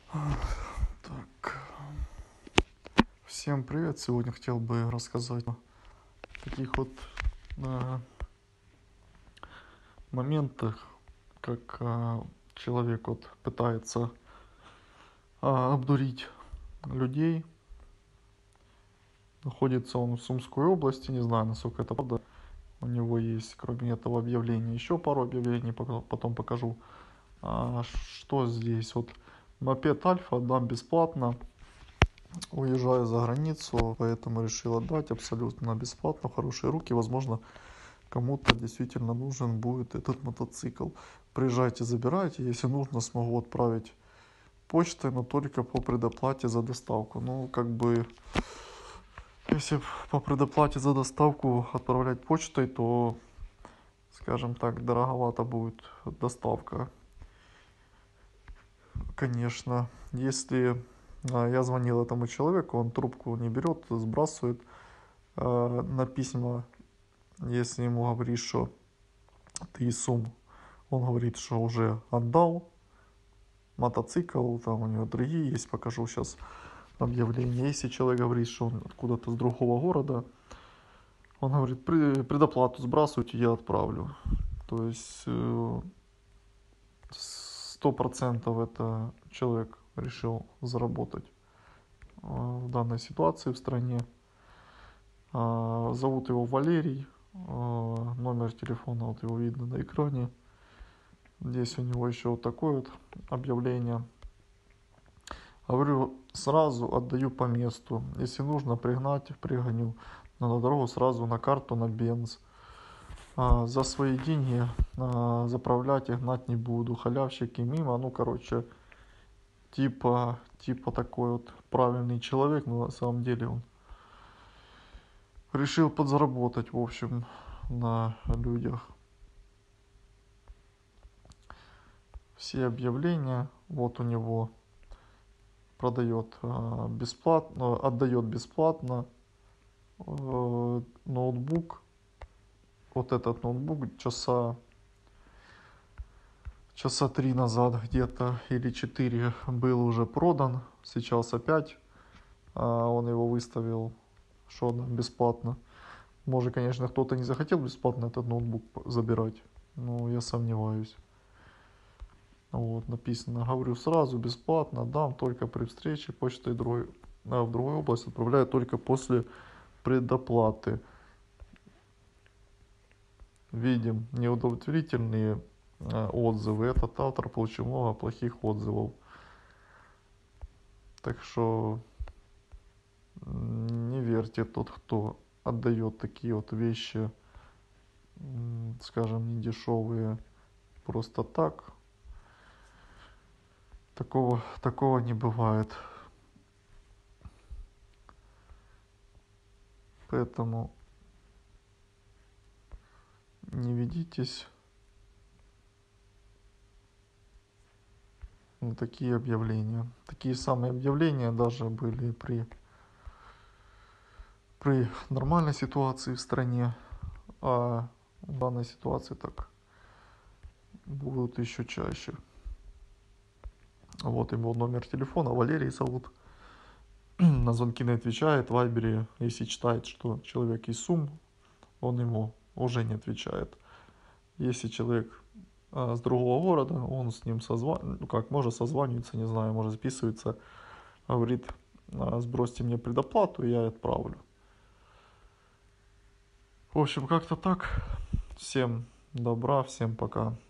Так, всем привет! Сегодня хотел бы рассказать о таких вот э, моментах, как человек вот пытается обдурить людей. Находится он в Сумской области, не знаю, насколько это правда. У него есть, кроме этого объявления, еще пару объявлений, потом покажу. Что здесь? Вот мопед Альфа отдам бесплатно. Уезжаю за границу, поэтому решил отдать абсолютно бесплатно, в хорошие руки. Возможно, кому-то действительно нужен будет этот мотоцикл. Приезжайте, забирайте. Если нужно, смогу отправить почтой, но только по предоплате за доставку. Ну, как бы, если по предоплате за доставку отправлять почтой, то, скажем так, дороговато будет доставка. Конечно, если я звонил этому человеку, он трубку не берет, сбрасывает на письма. Если ему говоришь, что ты из Сум, он говорит, что уже отдал мотоцикл, там у него другие есть, покажу сейчас объявление. Если человек говорит, что он откуда-то с другого города, он говорит, предоплату сбрасывайте, я отправлю. То есть 100% это человек решил заработать в данной ситуации в стране. Зовут его Валерий, номер телефона вот его видно на экране. Здесь у него еще вот такое вот объявление. Говорю, сразу отдаю по месту. Если нужно пригнать, пригоню. Но на дорогу сразу на карту, на бенз. За свои деньги заправлять и гнать не буду. Халявщики мимо. Ну, короче, типа такой вот правильный человек, но на самом деле он решил подзаработать, в общем, на людях. Все объявления, вот у него продает бесплатно, отдает бесплатно ноутбук. Вот этот ноутбук часа 3 назад где-то или 4 был уже продан. Сейчас опять он его выставил, что бесплатно. Может, конечно, кто-то не захотел бесплатно этот ноутбук забирать, но я сомневаюсь. Вот, написано, говорю сразу, бесплатно, дам только при встрече, почтой в другую область отправляю только после предоплаты. Видим неудовлетворительные отзывы. Этот автор получил много плохих отзывов. Так что не верьте тот, кто отдает такие вот вещи, скажем, недешевые просто так. Такого не бывает. Поэтому не ведитесь на такие объявления. Такие самые объявления даже были при нормальной ситуации в стране, а в данной ситуации так будут еще чаще. Вот его номер телефона, Валерий зовут. На звонки не отвечает. В Вайбере, если читает, что человек из Сум, он ему уже не отвечает. Если человек с другого города, он с ним может созваниваться, не знаю, может записывается, говорит, сбросьте мне предоплату, и я отправлю. В общем, как-то так. Всем добра, всем пока.